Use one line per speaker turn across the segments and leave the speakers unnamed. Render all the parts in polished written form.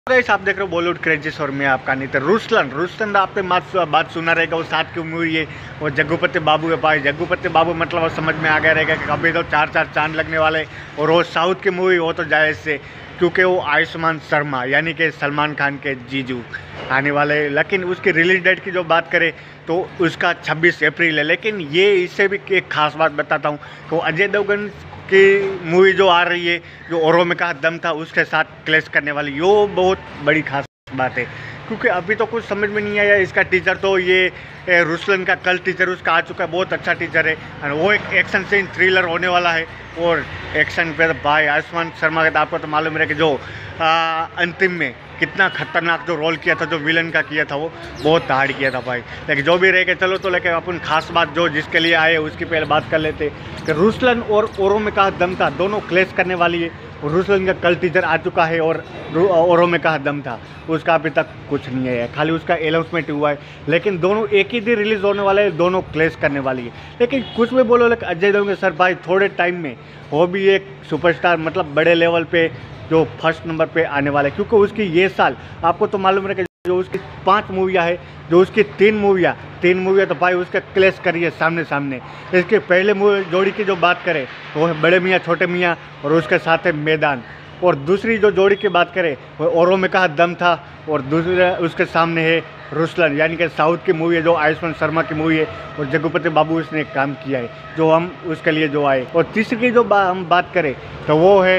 Guys आप देख रहे हो बॉलीवुड क्रेजिस और मैं आपका नहीं तो रुस्तन आपने बात सुना रहेगा। वो साथ की मूवी है वो जग्गूपति बाबू है भाई। जग्गूपति बाबू मतलब वो समझ में आ गया रहेगा कि अभी तो 4 चांद लगने वाले। और वो साउथ की मूवी वो तो जायज़ से, क्योंकि वो आयुष्मान शर्मा यानी कि सलमान खान के जीजू आने वाले। लेकिन उसकी रिलीज डेट की जो बात करें तो उसका 26 अप्रैल है। लेकिन ये इससे भी एक खास बात बताता हूँ कि अजय देवगन की मूवी जो आ रही है, जो औरों में कहा दम था, उसके साथ क्लैश करने वाली, यो बहुत बड़ी खास बात है। क्योंकि अभी तो कुछ समझ में नहीं आया इसका टीचर। तो ये रुस्तन का कल टीचर उसका आ चुका है, बहुत अच्छा टीचर है। और वो एक एक्शन सीन थ्रिलर होने वाला है। और एक्शन पे तो भाई आयुष्मान शर्मा का आपको तो मालूम है कि जो अंतिम में कितना खतरनाक जो रोल किया था, जो विलन का किया था, वो बहुत हार्ड किया था भाई। लेकिन जो भी रह के चलो तो लेकिन अपन खास बात जो जिसके लिए आए उसकी पहले बात कर लेते कि रुस्तन और औरों में कहा दम था दोनों क्लैश करने वाली है। रुस्तन का कल टीचर आ चुका है और औरों में कहा दम था उसका अभी तक कुछ नहीं है, खाली उसका अनाउंसमेंट हुआ है। लेकिन दोनों एक ही दिन रिलीज़ होने वाले हैं, दोनों क्लैश करने वाली है। लेकिन कुछ भी बोलो, लेकिन अजय देवगन सर भाई थोड़े टाइम में वो भी एक सुपरस्टार मतलब बड़े लेवल पे जो फर्स्ट नंबर पे आने वाला है। क्योंकि उसकी ये साल आपको तो मालूम है कि जो उसकी 5 मूवियाँ है, जो उसकी 3 मूवियाँ तो भाई उसके क्लैश करी है सामने सामने। इसके पहले मूवी जोड़ी की जो बात करें तो वो है बड़े मियाँ छोटे मियाँ और उसके साथ है मैदान। और दूसरी जो जोड़ी की बात करें वो औरों में कहा दम था और दूसरे उसके सामने है रुस्तन यानी कि साउथ की मूवी है, जो आयुष्मान शर्मा की मूवी है। और जग्गूपति बाबू उसने काम किया है जो हम उसके लिए जो आए। और तीसरी की जो हम बात करें तो वो है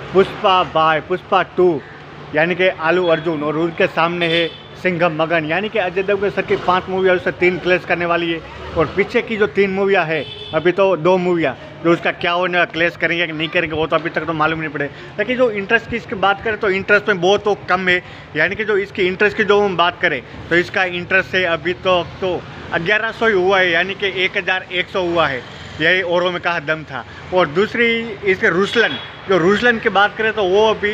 पुष्पा 2 यानी कि आलू अर्जुन। और उनके सामने है सिंघम मगन यानी कि अजय देवगन सर की 5 मूवियाँ उससे 3 क्लैश करने वाली है। और पीछे की जो 3 मूवियाँ है, अभी तो 2 मूवियाँ जो उसका क्या होने क्लैश करेंगे कि नहीं करेंगे वो तो अभी तक तो मालूम नहीं पड़े। लेकिन जो इंटरेस्ट की इसकी बात करें तो इंटरेस्ट में बहुत तो कम है। यानी कि जो इसकी इंटरेस्ट की जो हम बात करें तो इसका इंटरेस्ट है अभी तो 1100 ही हुआ है, यानी कि 1100 हुआ है। यही औरों में कहा दम था। और दूसरी इसके रुस्तन की बात करें तो वो अभी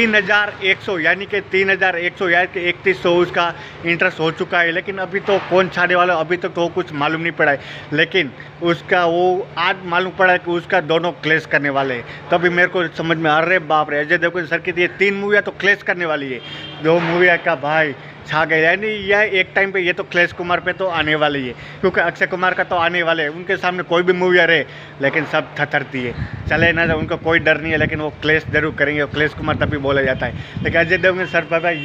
3100 यानी कि 3100 यानी कि 3100 उसका इंटरेस्ट हो चुका है। लेकिन अभी तो कौन छाने वाला अभी तक तो कुछ मालूम नहीं पड़ा है। लेकिन उसका वो आज मालूम पड़ा है कि उसका दोनों क्लैश करने वाले हैं। तभी मेरे को समझ में आ रहे बाप रे, अजय देवगन सर की ये 3 मूवियाँ तो क्लैश करने वाली है। 2 मूवियाँ का भाई छा गए। यानी यह एक टाइम पे ये तो क्लैश कुमार पे तो आने वाली है, क्योंकि अक्षय कुमार का तो आने वाले है। उनके सामने कोई भी मूवी आ रहे लेकिन सब थरथरती है, चले ना, उनको कोई डर नहीं है। लेकिन वो क्लैश जरूर करेंगे और क्लैश कुमार तभी बोला जाता है। लेकिन अजय देवगन सर पर भाई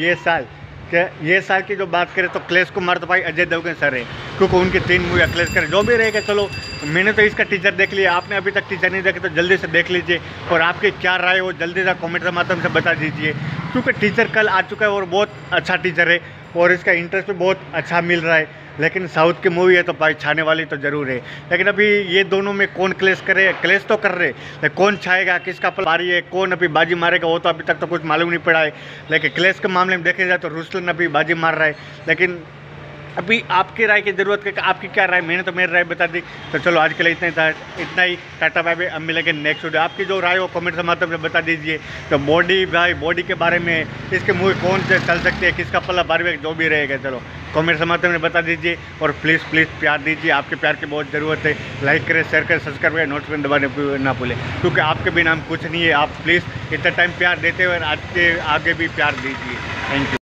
ये साल की जो बात करें तो क्लैश कुमार तो भाई अजय देवगन सर है, क्योंकि उनकी 3 मूवियाँ क्लैश करें। जो भी रहेगा चलो, मैंने तो इसका टीजर देख लिया, आपने अभी तक टीजर नहीं देखा तो जल्दी से देख लीजिए। और आपकी क्या राय हो जल्दी से कमेंट के माध्यम से बता दीजिए, क्योंकि टीजर कल आ चुका है और बहुत अच्छा टीजर है और इसका इंटरेस्ट भी बहुत अच्छा मिल रहा है। लेकिन साउथ की मूवी है तो भाई छाने वाली तो ज़रूर है। लेकिन अभी ये दोनों में कौन क्लैश करे, क्लैश तो कर रहे लेकिन कौन छाएगा, किसका बारी है, कौन अभी बाजी मारेगा वो तो अभी तक तो कुछ मालूम नहीं पड़ा है। लेकिन क्लैश के मामले में देखे जाए तो रुस्तन अभी बाजी मार रहा है। लेकिन अभी आपकी राय की ज़रूरत है कि आपकी क्या राय, मैंने तो मेरी राय बता दी। तो चलो आज के लिए इतना ही, टाटा बाय बाय। अब मिलेंगे नेक्स्ट वीडियो। आपकी जो राय हो कमेंट के माध्यम से बता दीजिए। तो बॉडी के बारे में इसकी मूवी कौन से चल सकती है, किसका पल्ला भारी है, जो भी रहेगा चलो कमेंट के माध्यम से बता दीजिए। और प्लीज़ प्यार दीजिए, आपके प्यार की बहुत ज़रूरत है। लाइक करें, शेयर करें, सब्सक्राइब करें, नोटिफिकेशन दबाने ना भूलें, क्योंकि आपके बिना हम कुछ नहीं है। आप प्लीज़ इतना टाइम प्यार देते हुए आज के आगे भी प्यार दीजिए। Thank you.